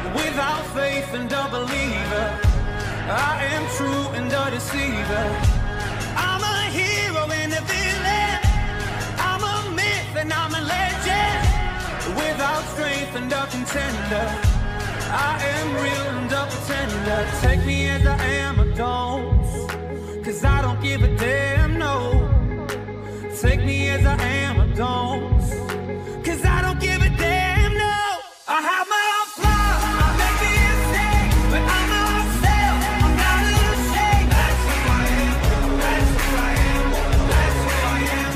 without faith and a believer. I am true and a deceiver. I'm a hero and a villain. I'm a myth and I'm a legend. Without strength and a contender, I am real and a pretender. Take me as I am or don't, 'cause I don't give a damn, no. Take me as I am or don't, 'cause I don't give a damn, no. I have my own flaws, I make mistakes, but I'm myself, I'm not ashamed. That's who I am, that's who I am, that's who I am.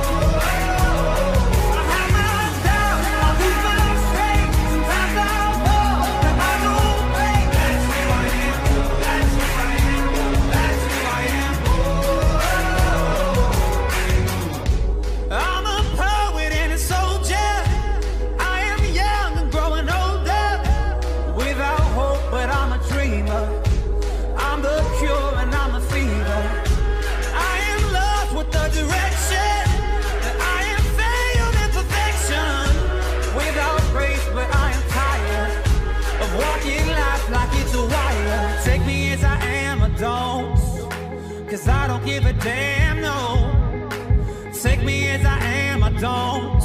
I have my own style, I lose my strength, sometimes I fall, but I don't break. That's who I am, that's who I am, that's who I am. I'm a poet and a soldier. I am young and growing older. Without hope, but I'm a dreamer. I'm the cure and I'm a fever. I am lost with the direction. I am failed in perfection. Without grace, but I am tired of walking life like it's a wire. Take me as I am or don't, 'cause I don't give a damn, no. Take me as I am, I don't,